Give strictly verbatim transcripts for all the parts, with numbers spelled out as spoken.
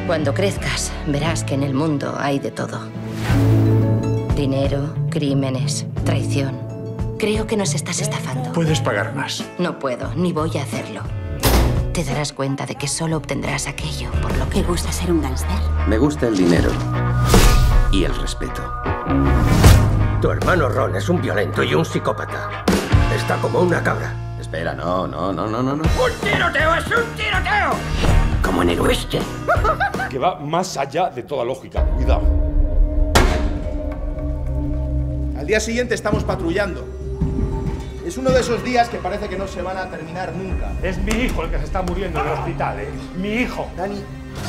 Cuando crezcas, verás que en el mundo hay de todo. Dinero, crímenes, traición. Creo que nos estás estafando. Puedes pagar más. No puedo, ni voy a hacerlo. Te darás cuenta de que solo obtendrás aquello por lo que... ¿Te gusta ser un gángster? Me gusta el dinero y el respeto. Tu hermano Ron es un violento y un psicópata. Está como una cabra. Espera, no, no, no, no, no. no. ¡Un tiroteo es un tiroteo! Como en el oeste. Que va más allá de toda lógica. Cuidado. Al día siguiente estamos patrullando. Es uno de esos días que parece que no se van a terminar nunca. Es mi hijo el que se está muriendo en el hospital, ¿eh? Mi hijo. Dani.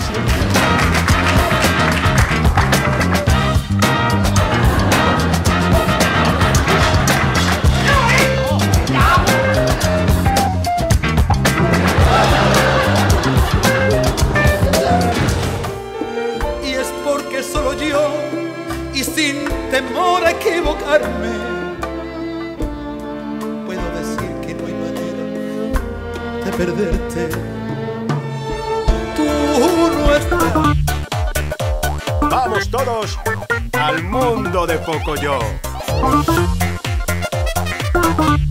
Y es porque solo yo, y sin temor a equivocarme, puedo decir que no hay manera de perderte. Tú no estás. ¡Vamos todos al mundo de Pocoyo!